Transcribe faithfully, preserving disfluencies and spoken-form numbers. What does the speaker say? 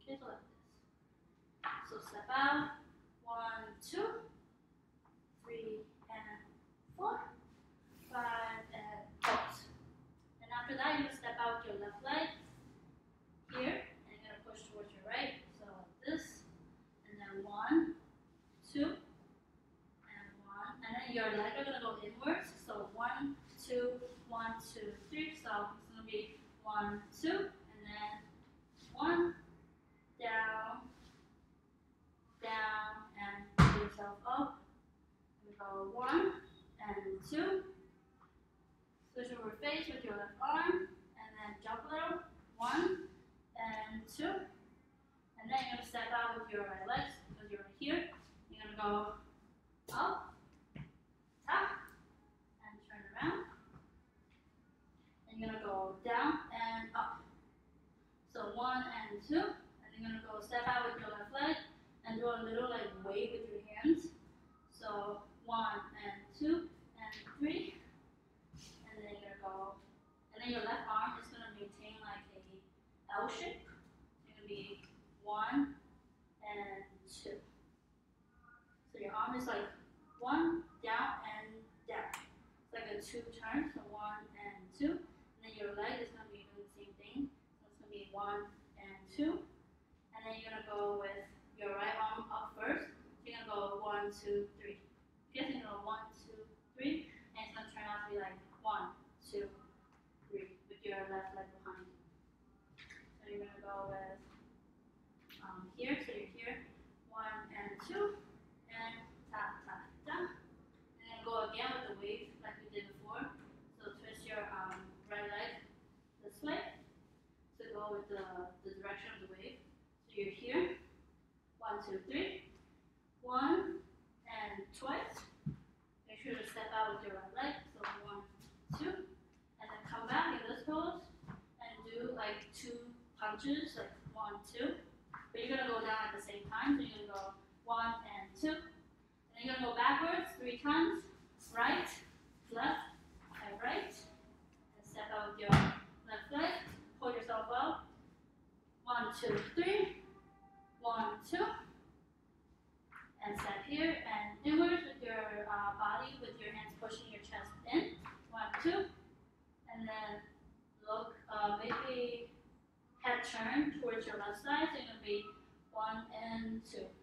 Okay, so like this. So step out. One, two, three, and four, five, and pause. And after that, you step out your left leg here, and you're gonna push towards your right. So like this, and then one, two, and one, and then your legs are gonna go inwards. So one, two, one, two, three. So it's gonna be one, two, and then one, down, down, and pull yourself up. We go one and two. Switch over face with your left arm, and then jump a little. One and two, and then you're gonna step out with your right legs because you're right here. You're gonna go up, tap, and turn around. And you're gonna go down and up. So one and two, and you're gonna go step out with your left leg and do a little like wave with your hands. So one and two and three, and then you're gonna go, and then your left arm is gonna maintain like a L shape. It's gonna be one and two. So your arm is like one, down, and down. It's like a two turn, so one and two. And then your leg is gonna be doing the same thing. So it's gonna be one and two. And then you're gonna go with your right arm up first. So you're gonna go one, two, three. Okay, so you're gonna go one, two, three, and it's gonna turn out to be like one, two, three, with your left leg behind you. So you're gonna go with um, here, so you're here, one and two, and tap, tap, down. And then go again with the wave like we did before. So twist your um, right leg this way to go with the, the direction of the wave. So you're here, one, two, three, one, and twice. Make sure to step out with your right leg, so one, two, and then come back in this pose and do like two punches, like one, two. But you're gonna go down at the same time, so you're gonna go one and two. And then you're gonna go backwards three times, right, left, and right. And step out with your left leg, hold yourself up. One, two, three, one, two. And step here and inwards with your uh, body, with your hands pushing your chest in. One, two. And then look, uh, maybe head turn towards your left side. So you're going to be one and two.